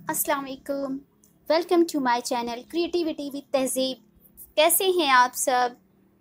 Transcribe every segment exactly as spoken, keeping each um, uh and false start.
अस्सलाम वालेकुम। Welcome to my channel creativity with Tahzeeb. कैसे हैं आप सब?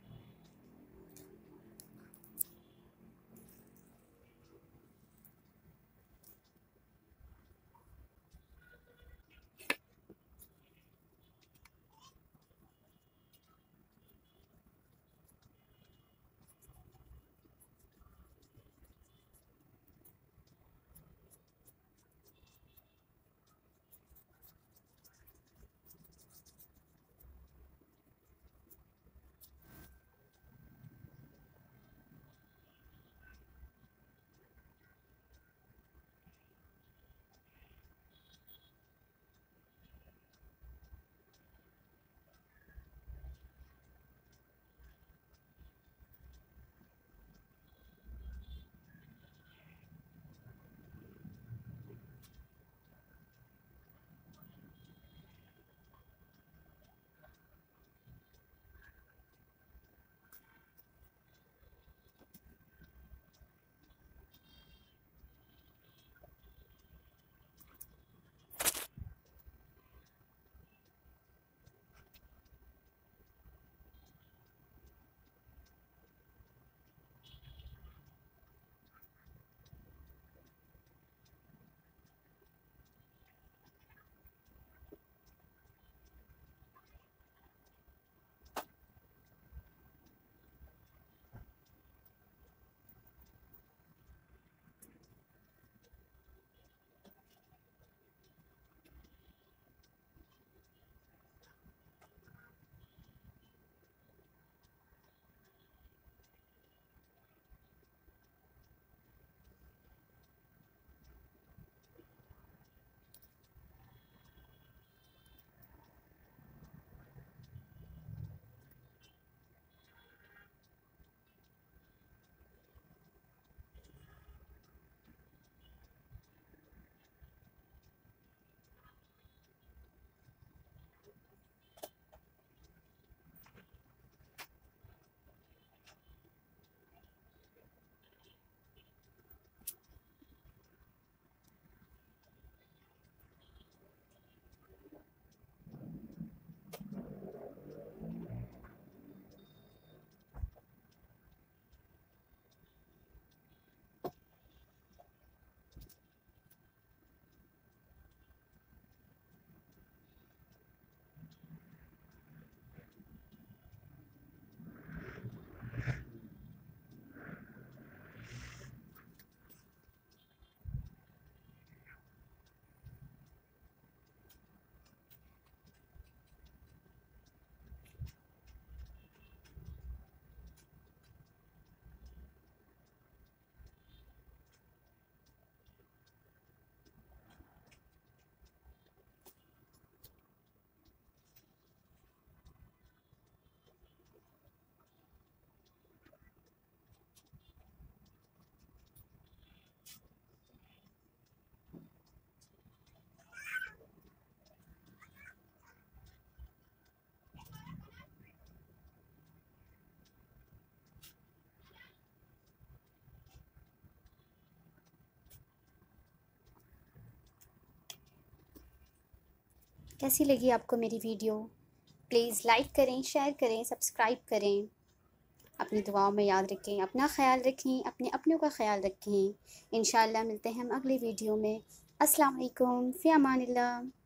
कैसी लगी आपको मेरी वीडियो? प्लीज़ लाइक करें, शेयर करें, सब्सक्राइब करें। अपनी दुआओं में याद रखें, अपना ख्याल रखें, अपने अपनों का ख्याल रखें। इंशाअल्लाह मिलते हैं हम अगली वीडियो में। अस्सलाम वालेकुम, फ़ी अमानिल्लाह।